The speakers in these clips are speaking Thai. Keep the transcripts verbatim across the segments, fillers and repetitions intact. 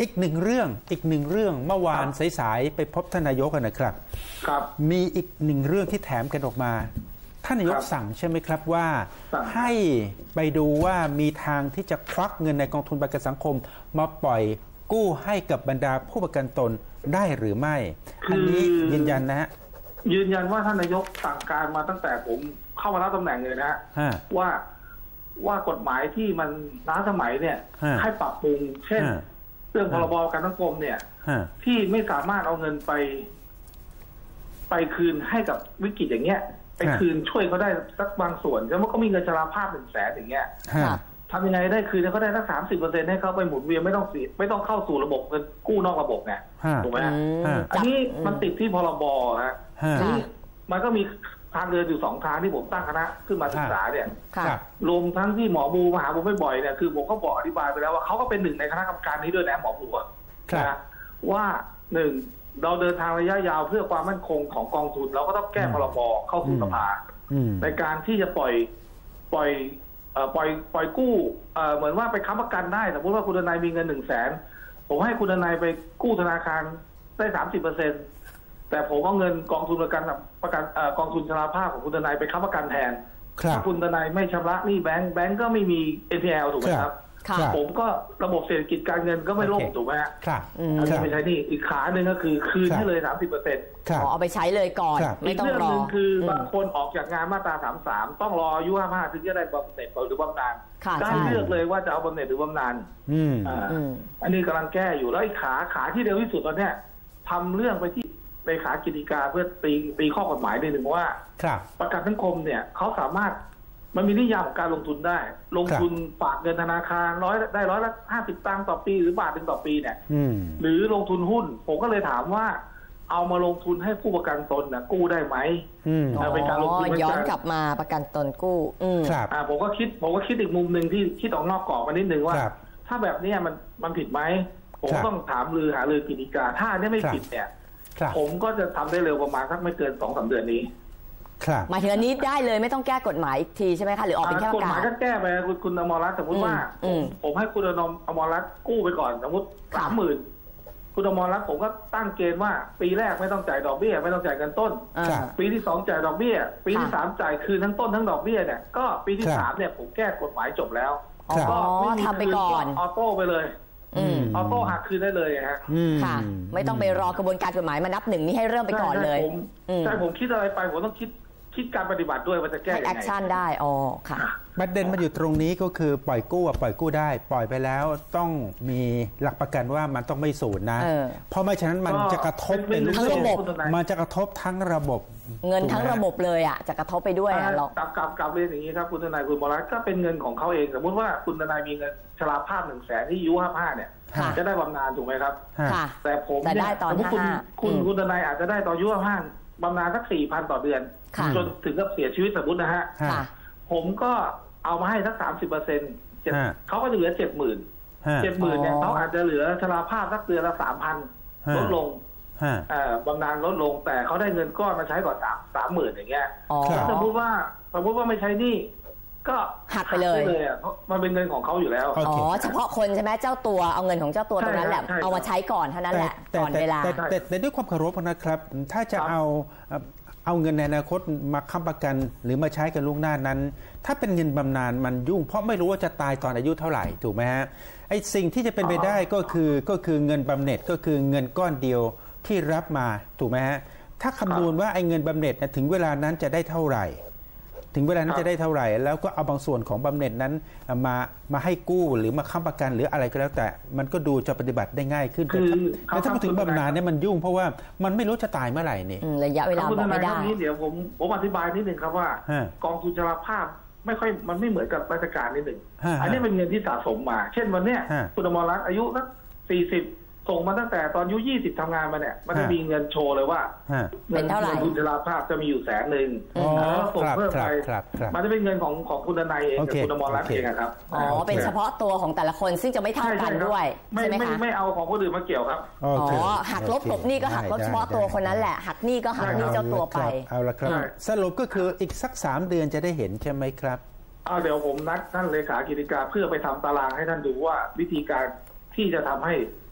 อีกหนึ่งเรื่องอีกหนึ่งเรื่องเมื่อวานสายๆไปพบท่านนายกนะครับครับมีอีกหนึ่งเรื่องที่แถมกันออกมาท่านนายกสั่งใช่ไหมครับว่าให้ไปดูว่ามีทางที่จะควักเงินในกองทุนประกันสังคมมาปล่อยกู้ให้กับบรรดาผู้ประกันตนได้หรือไม่อันนี้ยืนยันนะฮะยืนยันว่าท่านนายกสั่งการมาตั้งแต่ผมเข้ามารับตำแหน่งเลยนะฮะว่าว่ากฎหมายที่มันล้าสมัยเนี่ยให้ปรับปรุงเช่นเรื่องพรบประกันสังคมเนี่ยที่ไม่สามารถเอาเงินไปไปคืนให้กับวิกฤตอย่างเงี้ยไปคืนช่วยเขาได้สักบางส่วนแล้วมันก็มีเงินชราภาพหนึ่งแสนอย่างเงี้ยทำยังไงได้คืนเขาได้สักสามสิบเปอร์เซ็นต์ให้เขาไปหมุนเวียนไม่ต้องเสียไม่ต้องเข้าสู่ระบบเงินกู้นอกระบบไงถูกไหมอันนี้มันติดที่พรบฮะนี่มันก็มีทางเดินอยู่สองทางที่ผมตั้งคณะขึ้นมาศึกษาเนี่ยรวมทั้งที่หมอบูมาหาผมบ่อยๆเนี่ยคือผมก็บอกอธิบายไปแล้วว่าเขาก็เป็นหนึ่งในคณะกรรมการนี้ด้วยนะหมอบูนะว่าหนึ่งเราเดินทางระยะยาวเพื่อความมั่นคงของกองทุนเราก็ต้องแก้พรบเข้าสู่สภาในการที่จะปล่อยปล่อยปล่อยปล่อยกู้เหมือนว่าไปค้ำประกันได้สมมติว่าคุณทนายมีเงินหนึ่งแสนผมให้คุณทนายไปกู้ธนาคารได้สามสิบเปอร์เซ็นต์แต่ผมเอาเงินกองทุนประกันประกันกองทุนชราภาพของคุณทนายไปค้ำประกันแทนถ้าคุณทนายไม่ชำระหนี้แบงก์แบงก์ก็ไม่มี เอ็น พี แอล ถูกไหมครับผมก็ระบบเศรษฐกิจการเงินก็ไม่ล่มถูกไหมฮะอันนี้ไม่ใช่นี่อีกขาหนึ่งก็คือคืนให้เลยสามสิบเปอร์เซ็นต์เอาไปใช้เลยก่อนไม่ต้องรอคือบางคนออกจากงานมาตราสามสิบสามต้องรออายุห้าสิบห้าถึงจะได้บำเหน็จหรือบำนาญได้เลือกเลยว่าจะเอาบำเหน็จหรือบำนาญอันนี้กำลังแก้อยู่แล้วไอ้ขาขาที่เร็วที่สุดตอนนี้ทำเรื่องไปที่เลขากิจการเพื่อตีตีข้อกฎหมายในหนึ่งว่าประกันสังคมเนี่ยเขาสามารถมันมีนิยามของการลงทุนได้ลงทุนฝากเงินธนาคารร้อยได้ร้อยละห้าสิบตังค์ต่อปีหรือบาทหนึ่งต่อปีเนี่ยหรือลงทุนหุ้นผมก็เลยถามว่าเอามาลงทุนให้ผู้ประกันตนนะกู้ได้ไหมเป็นการลงทุนย้อนกลับมาประกันตนกู้ครับผมก็คิดผมก็คิดอีกมุมหนึ่งที่คิดออกนอกกรอบมานิดนึงว่าถ้าแบบนี้มันมันผิดไหมผมต้องถามลือหาลือกิจการถ้าเนี่ยไม่ผิดเนี่ยผมก็จะทำได้เร็วประมาณสักไม่เกินสองสามเดือนนี้หมายถึงอันนี้ได้เลยไม่ต้องแก้กฎหมายอีกทีใช่ไหมคะหรือออกเป็นแค่กฎหมายก็แก้ไปคุณคุณอมรรัตน์สมมติว่าผมให้คุณอมรรัตน์กู้ไปก่อนสมมติสามหมื่นคุณอมรรัตน์ผมก็ตั้งเกณฑ์ว่าปีแรกไม่ต้องจ่ายดอกเบี้ยไม่ต้องจ่ายเงินต้นปีที่สองจ่ายดอกเบี้ยปีที่สามจ่ายคืนทั้งต้นทั้งดอกเบี้ยเนี่ยก็ปีที่สามเนี่ยผมแก้กฎหมายจบแล้วก็ทำไปก่อนออโต้ไปเลยออโต้หักคืนได้เลยฮะค่ะไม่ต้องไปรอกระบวนการกฎหมายมานับหนึ่งนี่ให้เริ่มไปก่อนเลยใช่ผมคิดอะไรไปผมต้องคิดคิดการปฏิบัติด้วยว่าจะแก้ยังไงแอคชั่นได้อ๋อค่ะประเด็นมันอยู่ตรงนี้ก็คือปล่อยกู้ปล่อยกู้ได้ปล่อยไปแล้วต้องมีหลักประกันว่ามันต้องไม่สูญนะเพราะไม่ฉะนั้นมันจะกระทบเป็นทั้งระบบมันจะกระทบทั้งระบบเงินทั้งระบบเลยอ่ะจะกระทบไปด้วยอ่ะเรากับกับกับเรียนอย่างนี้ครับคุณทนายคุณบรรัตน์ก็เป็นเงินของเขาเองสมมติว่าคุณทนายมีเงินชราภาพหนึ่งแสนที่อายุห้าห้าเนี่ยจะได้บำนาญถูกไหมครับแต่ผมเนี่ยสมมติคุณคุณคุณทนายอาจจะได้ตอนอายุห้าห้าบำนาญสักสี่พันต่อเดือนจนถึงกับเสียชีวิตสมมตินะฮะผมก็เอามาให้สักสามสิบเปอร์เซ็นต์เขาก็จะเหลือเจ็ดหมื่นเจ็ดหมื่นเนี่ยเขาอาจจะเหลือชราภาพสักเดือนละสามพันลดลงบำนาญลดลงแต่เขาได้เงินก้อนมาใช้ก่อนสามสามหมื่นอย่างเงี้ยสมมติว่าสมมติว่าไม่ใช้นี่ก็หักไปเลยเพราะมันเป็นเงินของเขาอยู่แล้วอ๋อเฉพาะคนใช่ไหมเจ้าตัวเอาเงินของเจ้าตัวตรงนั้นแหละเอามาใช้ก่อนเท่านั้นแหละก่อนเวลาแต่แต่ด้วยความเคารพนะครับถ้าจะเอาเอาเงินในอนาคตมาค้ำประกันหรือมาใช้กันล่วงหน้านั้นถ้าเป็นเงินบำนาญมันยุ่งเพราะไม่รู้ว่าจะตายตอนอายุเท่าไหร่ถูกไหมฮะไอ้สิ่งที่จะเป็นไปได้ก็คือก็คือเงินบำเหน็จก็คือเงินก้อนเดียวที่รับมาถูกไหมฮะถ้าคำนวณว่าไอ้เงินบำเหน็จถึงเวลานั้นจะได้เท่าไหร่ถึงเวลานั้นจะได้เท่าไหร่แล้วก็เอาบางส่วนของบำเหน็จนั้นมามาให้กู้หรือมาค้ำประกันหรืออะไรก็แล้วแต่มันก็ดูจะปฏิบัติได้ง่ายขึ้นแต่ถ้ามาถึงบำนาญเนี่ยมันยุ่งเพราะว่ามันไม่รู้จะตายเมื่อไหร่นี่ระยะเวลาบอกไม่ได้เดี๋ยวผมผมอธิบายนิดหนึ่งครับว่ากองทุนชราภาพไม่ค่อยมันไม่เหมือนกับราชการนิดหนึ่งอันนี้เป็นเงินที่สะสมมาเช่นวันเนี้ยคุณอมรรัตน์อายุสักสี่สิบส่งมาตั้งแต่ตอนอายุยี่สิบทำงานมาเนี่ยมันจะมีเงินโชว์เลยว่าเงินเงินทุนชราภาพจะมีอยู่แสนหนึ่งแล้วส่งเพิ่มไปมันจะเป็นเงินของของคุณทนายเองกับคุณอมรรัตน์เองครับอ๋อเป็นเฉพาะตัวของแต่ละคนซึ่งจะไม่เท่ากันด้วยใช่ไหมคะไม่เอาของคนอื่นมาเกี่ยวครับอ๋อหักลบกบหนี้ก็หักลบเฉพาะตัวคนนั้นแหละหักหนี้ก็หักหนี้เจ้าตัวไปเอาละครับสรุปก็คืออีกสักสามเดือนจะได้เห็นใช่ไหมครับเอาเดี๋ยวผมนัดท่านเลขากิจการเพื่อไปทำตารางให้ท่านดูว่าวิธีการที่จะทำให้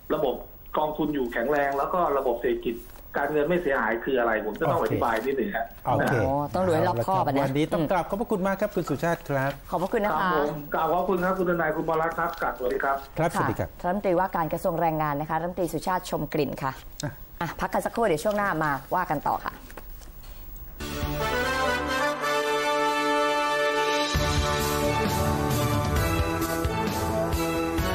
ระบบกองทุนอยู่แข็งแรงแล้วก็ระบบเศรษฐกิจการเงินไม่เสียหายคืออะไรผมจะต้องอธิบายนิดหนึ่งครับโอเคต้องดูให้รอบคอบนะวันนี้ต้องกราบขอบพระคุณมากครับคุณสุชาติครับขอบพระคุณนะคะกราบขอบคุณครับคุณทนายคุณบรัตน์ครับกราบสวัสดีครับครับสวัสดีครับรัฐมนตรีว่าการกระทรวงแรงงานนะคะรัฐมนตรีสุชาติชมกลิ่นค่ะอ่ะพักกันสักครู่เดี๋ยวช่วงหน้ามาว่ากันต่อค่ะ